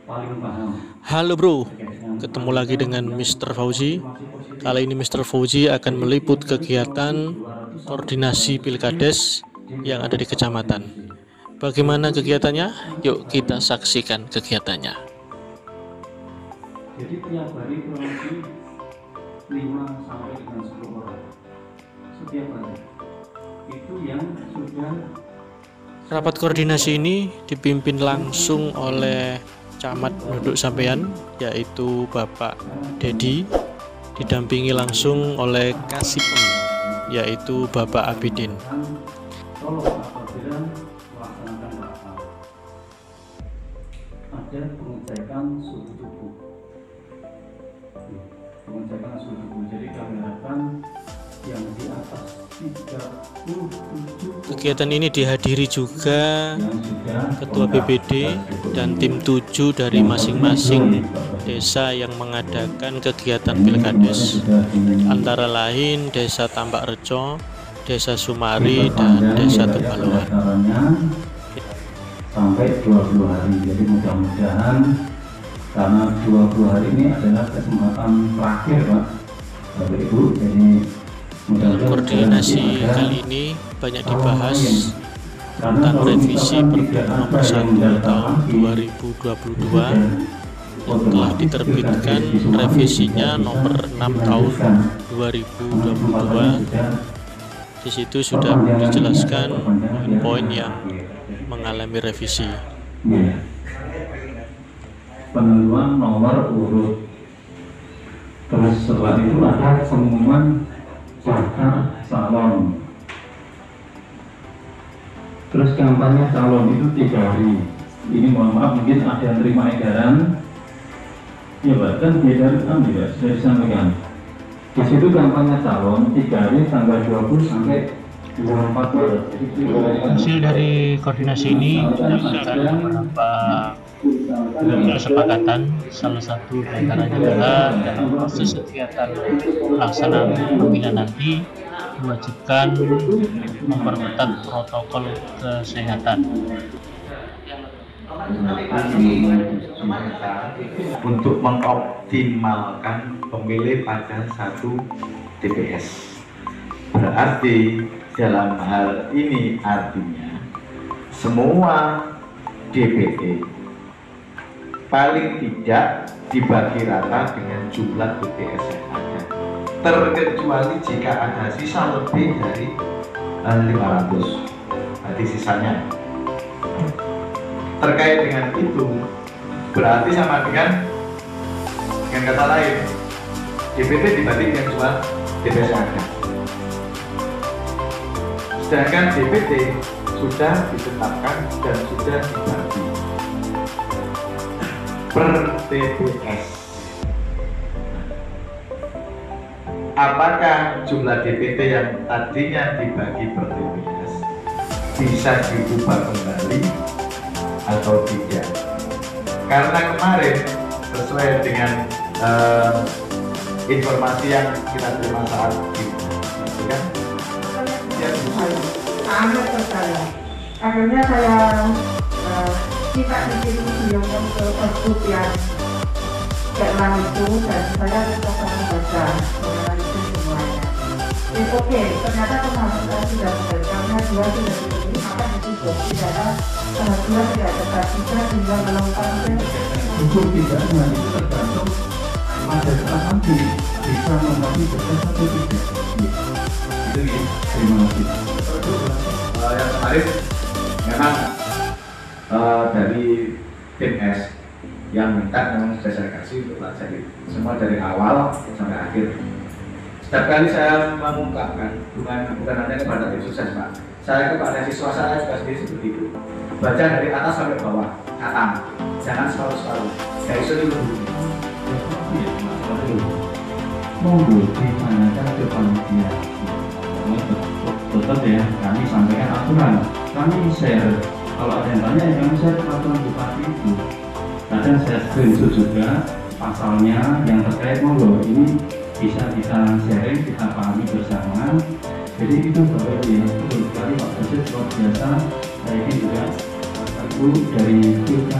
paling paham Halo bro, terkait dengan ketemu lagi pendidikan dengan yang Mr. Fauzi. informasi positif. Kali ini Mr. Fauzi akan Jadi meliput yang dari tahun kegiatan 200 sampai koordinasi 300 ini Pilkades di yang ada beberapa di kabupaten kecamatan. kecil. Bagaimana Diskusi kegiatannya? itu sangat Yuk kita bervariasi. saksikan kegiatannya. Jadi tiap hari kurang lebih 5 sampai dengan 10 orang setiap hari. Itu yang sudah Rapat koordinasi ini dipimpin langsung oleh camat penduduk sampean, yaitu Bapak Dedi, didampingi langsung oleh Kasipem, yaitu Bapak Abidin. tolong apabila melaksanakan rapat ada pengecekan suhu tubuh. Pengecekan suhu tubuh. Jadi kami harapkan yang di atas 37 Kegiatan ini dihadiri juga yang sudah Ketua BPD dan tim 7 dari masing-masing desa yang mengadakan kegiatan Pilkades, antara lain Desa Tambak Rejo, Desa Sumari, dan Desa Tebaloan. Sampai 20 hari. Jadi mudah-mudahan karena 20 hari ini adalah kesempatan terakhir Pak Bapak Ibu. Jadi Dalam koordinasi kali ini banyak dibahas tentang revisi Pergub nomor 1 tahun 2022 yang telah diterbitkan, revisinya nomor 6 tahun 2022. Di situ sudah dijelaskan poin yang mengalami revisi. Penentuan nomor urut. Terus setelah itu ada pengumuman bakal calon. Terus kampanye calon itu 3 hari. Ini mohon maaf mungkin ada yang terima edaran. Ya Pak, kan edaran ya, sudah disampaikan. Di situ kampanye calon 3 hari tanggal 20 sampai 24 Maret. Hasil dari koordinasi ini mendapatkan beberapa kesepakatan. Salah satu diantaranya adalah dalam proses kegiatan pelaksanaan pemilihan nanti diwajibkan memperketat protokol kesehatan. Untuk mengoptimalkan pemilih pada satu TPS. Berarti dalam hal ini artinya semua DPT paling tidak dibagi rata dengan jumlah TPS yang ada, terkecuali jika ada sisa lebih dari 500, berarti sisanya. Terkait dengan itu berarti sama dengan kata lain DPT dibagi dengan jumlah TPS yang ada. Sedangkan DPT sudah ditetapkan dan sudah dibagi per TPS. Apakah jumlah DPT yang tadinya dibagi per TPS bisa diubah kembali atau tidak? Karena kemarin sesuai dengan informasi yang kita terima saat ini, kan? Sangat percaya. Akhirnya saya kita dikirim beliau ke Facebook yang ke-6 itu, dan saya mencoba membaca menganalisis semuanya. Oke, ternyata pemahaman saya sudah benar, karena dua sudah dipilih, maka ditutup tidak ada dua tidak tetap bisa tinggal melakukan Hukum pidana itu tergantung pada saat nanti bisa membagi berkas atau tidak. Itu ya. Terima kasih. Yang kemarin memang dari tim S yang minta memang sudah saya kasih untuk pelajari semua dari awal sampai akhir. Setiap kali saya mengungkapkan bukan hanya kepada tim sukses Pak, saya kepada siswa saya juga sendiri seperti itu. Baca dari atas sampai bawah, khatam, jangan separuh-separuh. Dari sini dulu. Monggo ditanyakan ke panitia. Tetap ya, kami sampaikan aturan, kami share. Kalau ada yang tanya, ya kami share peraturan bupati itu. Kadang saya screenshot juga pasalnya yang terkait, monggo ini bisa kita sharing, kita pahami bersama. Jadi itu Bapak Ibu ya, betul sekali Pak Presiden luar biasa. Saya ini juga Ibu dari